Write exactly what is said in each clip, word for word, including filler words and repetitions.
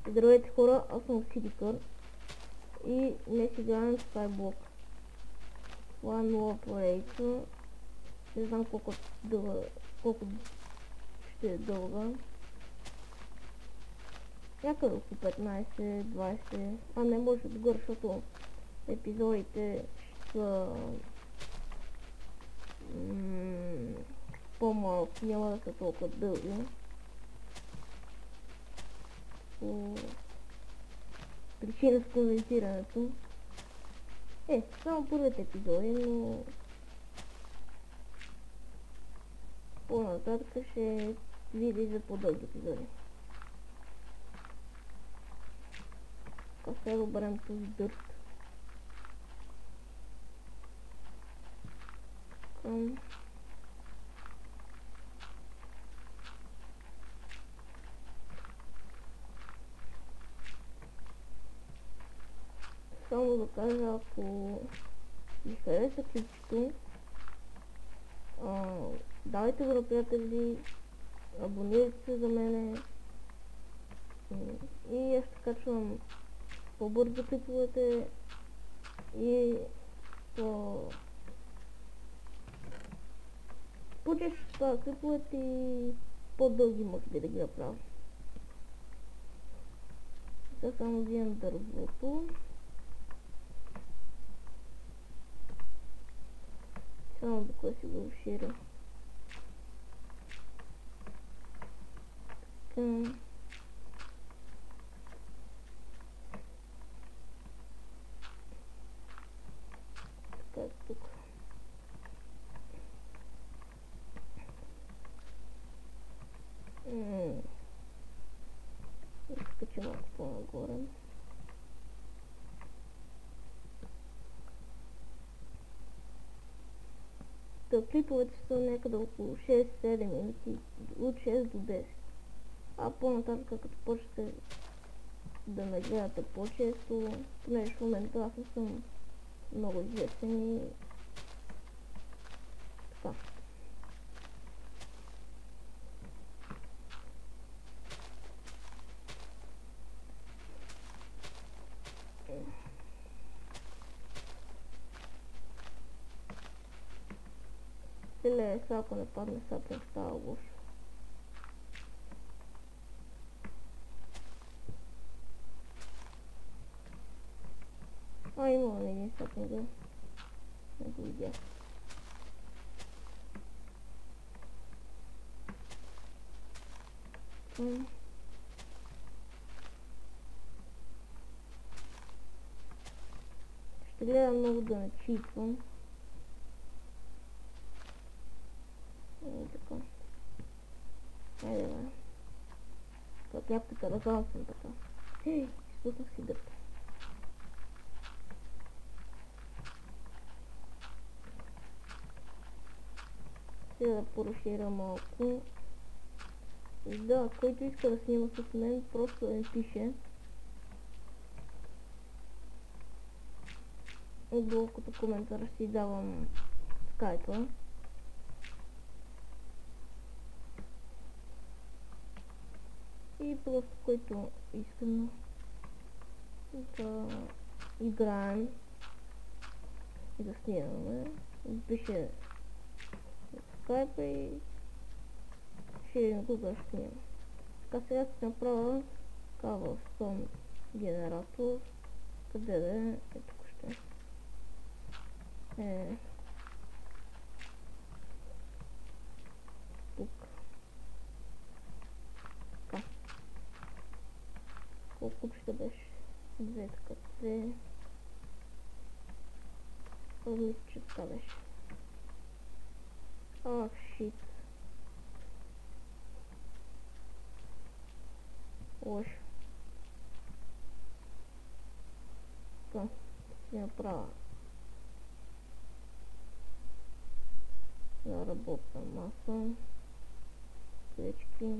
Здравейте хора, аз съм Сидикър и днес играем в Skyblock. Това е нова поредица. Не знам колко дълга, колко ще е дълга. Някъде около петнайсет двайсет, а не може отгоре, защото епизодите ще са по-малко, няма да са толкова дълги. По причина с коментирането. Е, само първите епизоди, но по-нататък ще види за по-дълги епизоди. Така сега оберем този дърт. Към само да кажа, ако ви хареса клипчето, давайте го на приятели, абонирайте се за мене и аз ще качвам по-бързо клиповете и по по-често става клиповете и по-дълги може би да ги направя. Сега само взимам дървото. Само да кой си го ширя. Така. Така тук. Ммм. Изкача малко по-нагоре. Та клиповете са някъде около шест-седем минути, от шест до десет. А по-нататък, като почнете да ме гледате по-често, понеже в момента аз не съм много известен и така. Или сега ако не падне сапен, става лошо. А, имало на един сапен, да. Не го видях. Ще гледам много да не читвам. И така. Айде, бе. Как някаката раздавам съм така. Ей, изпуснах си дърта. Сега да поразширя малко. И да, който иска да снима с мен, просто да ми пише. Отдолу като коментар си давам скайпа. И просто който искам да играем и да снимаме, пише скайпа и ще видим кога ще снимам. Така сега ще направя cobblestone генератор, къде да е, е тук ще е тук. Така. Колко ще беше? Две, така, две. Мисля, че така беше. Ах, шит. Лошо. Така, ще направя на работна маса. Свечки.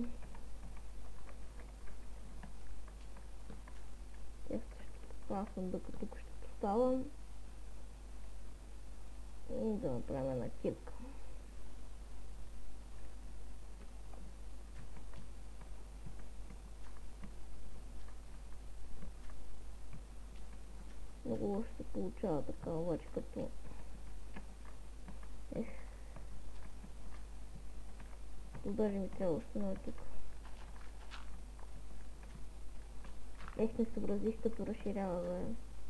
Текста ще попасвам, докато тук ще поставям. И да направим една кирка. получава така, обаче като... Ех. То даже ми трябва още едно тук. Ех, не съобразих като разширява, бе.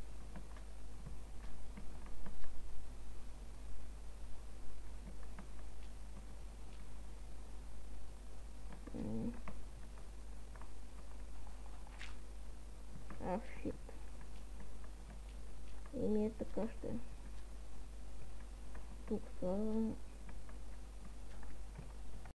А, шит. И ми е така ще. Тук слагам